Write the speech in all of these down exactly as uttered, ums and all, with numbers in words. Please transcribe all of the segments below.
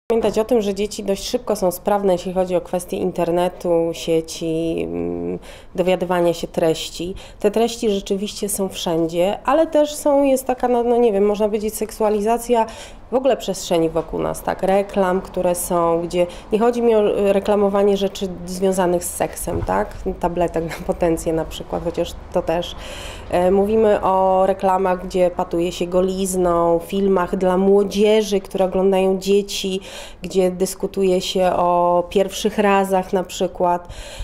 Pamiętać o tym, że dzieci dość szybko są sprawne, jeśli chodzi o kwestie internetu, sieci, dowiadywania się treści. Te treści rzeczywiście są wszędzie, ale też są, jest taka, no, no nie wiem, można powiedzieć seksualizacja w ogóle przestrzeni wokół nas, tak, reklam, które są, gdzie nie chodzi mi o reklamowanie rzeczy związanych z seksem, tak, tabletek na potencję na przykład, chociaż to też. E, mówimy o reklamach, gdzie patuje się golizną, filmach dla młodzieży, które oglądają dzieci, gdzie dyskutuje się o pierwszych razach na przykład.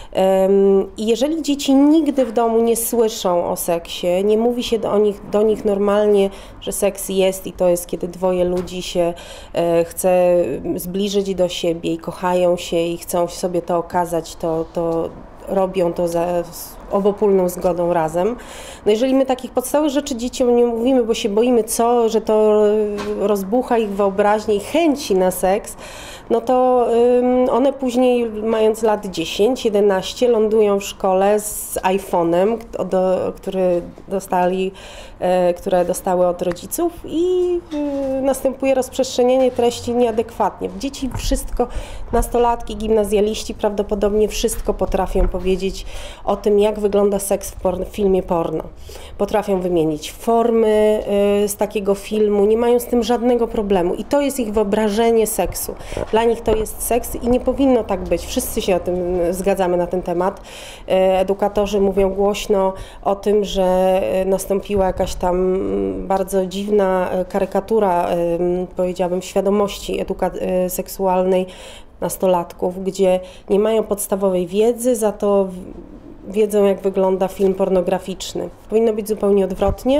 I jeżeli dzieci nigdy w domu nie słyszą o seksie, nie mówi się do nich, do nich normalnie, że seks jest i to jest, kiedy dwoje ludzi się chce zbliżyć do siebie i kochają się i chcą sobie to okazać, to, to robią to za obopólną zgodą razem. No jeżeli my takich podstawowych rzeczy dzieciom nie mówimy, bo się boimy co, że to rozbucha ich wyobraźnię i chęci na seks, no to one później, mając lat dziesięć jedenaście, lądują w szkole z iPhone'em, który dostali, które dostały od rodziców i następuje rozprzestrzenianie treści nieadekwatnie. Dzieci wszystko, nastolatki, gimnazjaliści prawdopodobnie wszystko potrafią powiedzieć o tym, jak wygląda seks w, porno, w filmie porno. Potrafią wymienić formy z takiego filmu, nie mają z tym żadnego problemu i to jest ich wyobrażenie seksu. Dla nich to jest seks i nie powinno tak być. Wszyscy się o tym zgadzamy na ten temat. Edukatorzy mówią głośno o tym, że nastąpiła jakaś tam bardzo dziwna karykatura, powiedziałabym, świadomości seksualnej nastolatków, gdzie nie mają podstawowej wiedzy, za to wiedzą, jak wygląda film pornograficzny. Powinno być zupełnie odwrotnie.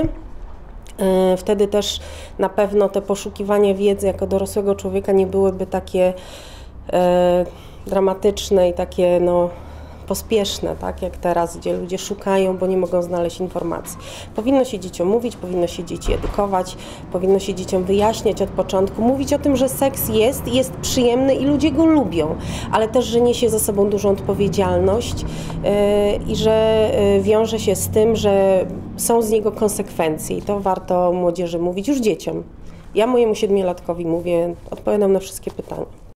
Wtedy też na pewno te poszukiwania wiedzy jako dorosłego człowieka nie byłyby takie e, dramatyczne i takie no, pospieszne, tak jak teraz, gdzie ludzie szukają, bo nie mogą znaleźć informacji. Powinno się dzieciom mówić, powinno się dzieci edukować, powinno się dzieciom wyjaśniać od początku, mówić o tym, że seks jest, jest przyjemny i ludzie go lubią, ale też, że niesie za sobą dużą odpowiedzialność yy, i że yy, wiąże się z tym, że są z niego konsekwencje i to warto młodzieży mówić już dzieciom. Ja mojemu siedmiolatkowi mówię, odpowiadam na wszystkie pytania.